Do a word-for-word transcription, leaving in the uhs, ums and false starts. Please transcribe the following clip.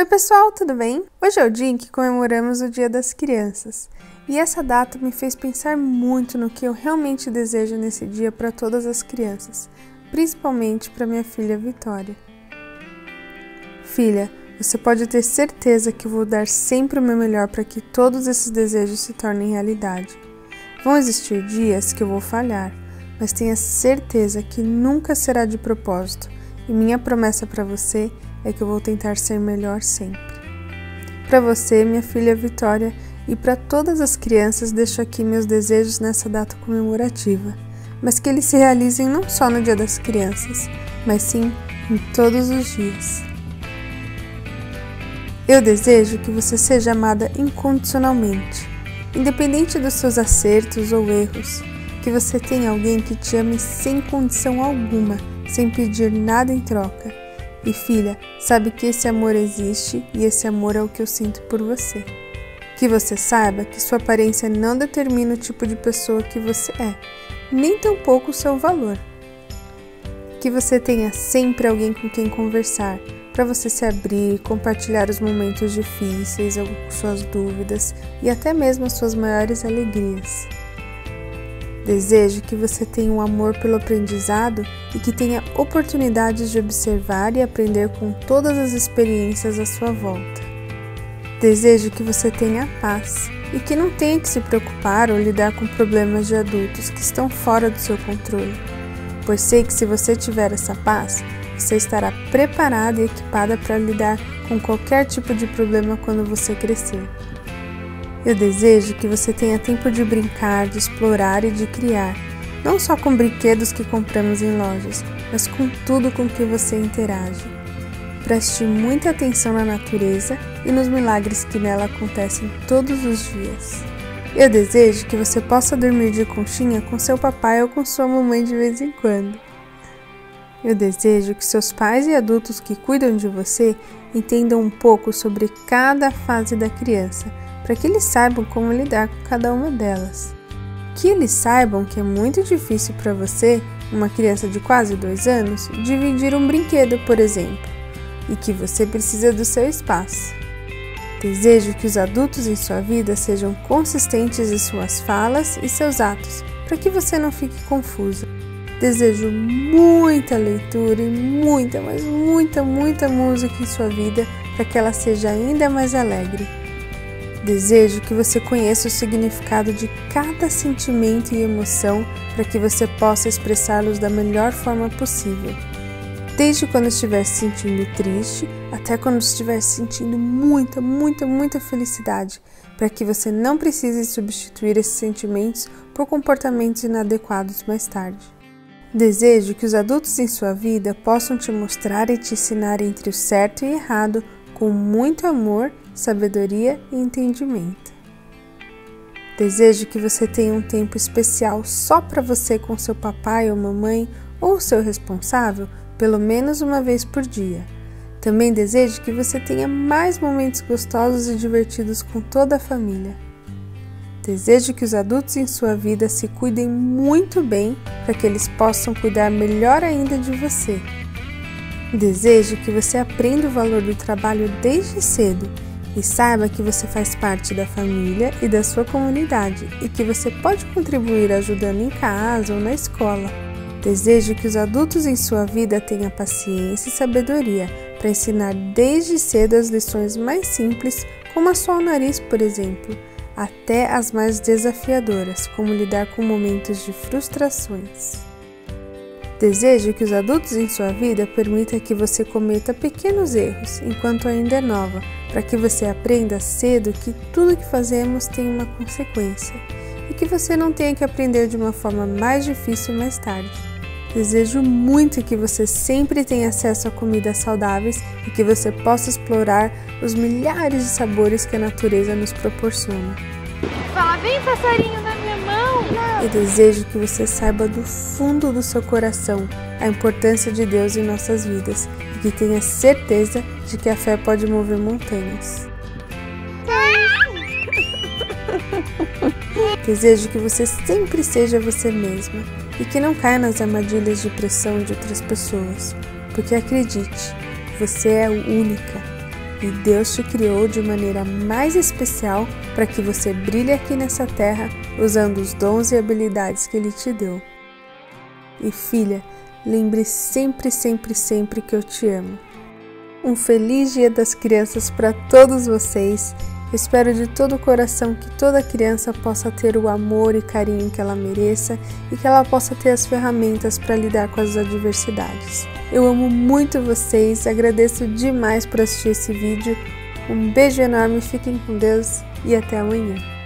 Oi pessoal, tudo bem? Hoje é o dia em que comemoramos o Dia das Crianças e essa data me fez pensar muito no que eu realmente desejo nesse dia para todas as crianças, principalmente para minha filha Vitória. Filha, você pode ter certeza que eu vou dar sempre o meu melhor para que todos esses desejos se tornem realidade. Vão existir dias que eu vou falhar, mas tenha certeza que nunca será de propósito e minha promessa para você é que eu vou tentar ser melhor sempre. Para você, minha filha Vitória, e para todas as crianças, deixo aqui meus desejos nessa data comemorativa, mas que eles se realizem não só no Dia das Crianças, mas sim em todos os dias. Eu desejo que você seja amada incondicionalmente, independente dos seus acertos ou erros, que você tenha alguém que te ame sem condição alguma, sem pedir nada em troca. E filha, sabe que esse amor existe e esse amor é o que eu sinto por você. Que você saiba que sua aparência não determina o tipo de pessoa que você é, nem tampouco o seu valor. Que você tenha sempre alguém com quem conversar, para você se abrir, compartilhar os momentos difíceis, suas dúvidas e até mesmo as suas maiores alegrias. Desejo que você tenha um amor pelo aprendizado e que tenha oportunidades de observar e aprender com todas as experiências à sua volta. Desejo que você tenha paz e que não tenha que se preocupar ou lidar com problemas de adultos que estão fora do seu controle, pois sei que se você tiver essa paz, você estará preparada e equipada para lidar com qualquer tipo de problema quando você crescer. Eu desejo que você tenha tempo de brincar, de explorar e de criar, não só com brinquedos que compramos em lojas, mas com tudo com que você interage. Preste muita atenção na natureza e nos milagres que nela acontecem todos os dias. Eu desejo que você possa dormir de conchinha com seu papai ou com sua mamãe de vez em quando. Eu desejo que seus pais e adultos que cuidam de você entendam um pouco sobre cada fase da criança, para que eles saibam como lidar com cada uma delas. Que eles saibam que é muito difícil para você, uma criança de quase dois anos, dividir um brinquedo, por exemplo, e que você precisa do seu espaço. Desejo que os adultos em sua vida sejam consistentes em suas falas e seus atos, para que você não fique confusa. Desejo muita leitura e muita, mas muita, muita música em sua vida, para que ela seja ainda mais alegre. Desejo que você conheça o significado de cada sentimento e emoção para que você possa expressá-los da melhor forma possível. Desde quando estiver se sentindo triste, até quando estiver sentindo muita, muita, muita felicidade, para que você não precise substituir esses sentimentos por comportamentos inadequados mais tarde. Desejo que os adultos em sua vida possam te mostrar e te ensinar entre o certo e errado com muito amor, sabedoria e entendimento. Desejo que você tenha um tempo especial só para você com seu papai ou mamãe ou seu responsável, pelo menos uma vez por dia. Também desejo que você tenha mais momentos gostosos e divertidos com toda a família. Desejo que os adultos em sua vida se cuidem muito bem para que eles possam cuidar melhor ainda de você. Desejo que você aprenda o valor do trabalho desde cedo e saiba que você faz parte da família e da sua comunidade e que você pode contribuir ajudando em casa ou na escola. Desejo que os adultos em sua vida tenham paciência e sabedoria para ensinar desde cedo as lições mais simples, como assoar o nariz, por exemplo, até as mais desafiadoras, como lidar com momentos de frustrações. Desejo que os adultos em sua vida permitam que você cometa pequenos erros enquanto ainda é nova, para que você aprenda cedo que tudo que fazemos tem uma consequência e que você não tenha que aprender de uma forma mais difícil mais tarde. Desejo muito que você sempre tenha acesso a comidas saudáveis e que você possa explorar os milhares de sabores que a natureza nos proporciona. Fala bem, passarinho na minha mão! Eu desejo que você saiba do fundo do seu coração a importância de Deus em nossas vidas e que tenha certeza de que a fé pode mover montanhas. Desejo que você sempre seja você mesma e que não caia nas armadilhas de pressão de outras pessoas, porque acredite, você é única E Deus te criou de maneira mais especial para que você brilhe aqui nessa terra usando os dons e habilidades que Ele te deu. E filha, lembre sempre, sempre, sempre que eu te amo. Um feliz Dia das Crianças para todos vocês. Espero de todo o coração que toda criança possa ter o amor e carinho que ela mereça e que ela possa ter as ferramentas para lidar com as adversidades. Eu amo muito vocês, agradeço demais por assistir esse vídeo. Um beijo enorme, fiquem com Deus e até amanhã.